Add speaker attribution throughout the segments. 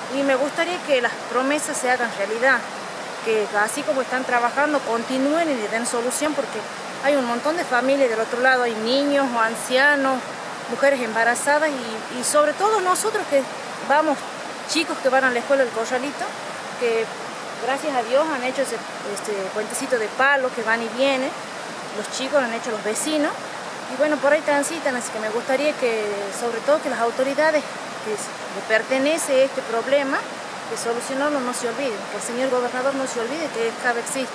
Speaker 1: y me gustaría que las promesas se hagan realidad, que así como están trabajando continúen y le den solución, porque hay un montón de familias del otro lado, hay niños o ancianos, mujeres embarazadas y sobre todo nosotros que vamos, chicos que van a la escuela del Corralito, que gracias a Dios han hecho este puentecito de palo que van y vienen, los chicos lo han hecho los vecinos, y bueno, por ahí transitan, así que me gustaría que, sobre todo que las autoridades que le pertenece este problema, que solucionarlo no se olviden, que el señor gobernador no se olvide que CABE existe.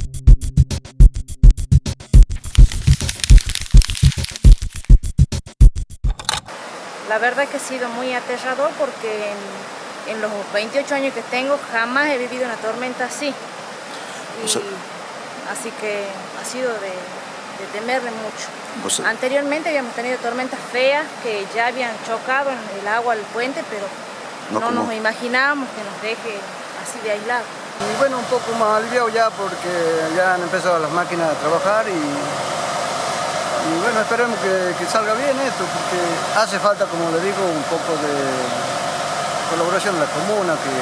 Speaker 1: La verdad que ha sido muy aterrador porque en los 28 años que tengo jamás he vivido una tormenta así. Así que ha sido de temerle mucho. Anteriormente habíamos tenido tormentas feas que ya habían chocado en el agua al puente, pero no nos imaginábamos que nos deje así de aislado.
Speaker 2: Y bueno, un poco más aliviado ya porque ya han empezado las máquinas a trabajar y bueno, esperemos que salga bien esto, porque hace falta, como le digo, un poco de colaboración de la comuna, que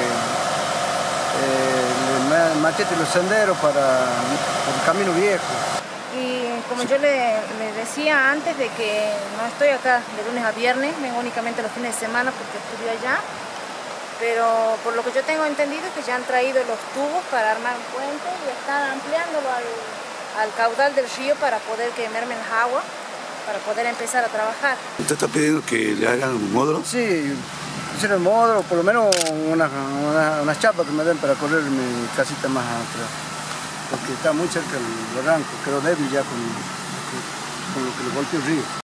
Speaker 2: le machete los senderos para el camino viejo.
Speaker 1: Y como yo le decía antes, de que no estoy acá de lunes a viernes, vengo únicamente los fines de semana porque estudio allá, pero por lo que yo tengo entendido es que ya han traído los tubos para armar un puente y están ampliándolo al caudal del río para poder que mermen las aguas, para poder empezar a trabajar.
Speaker 3: ¿Usted está pidiendo que le hagan un módulo?
Speaker 2: Sí, hicieron un módulo, por lo menos unas chapas que me den para correr mi casita más atrás, porque está muy cerca del barranco, quedó débil ya con lo que le golpeó el río.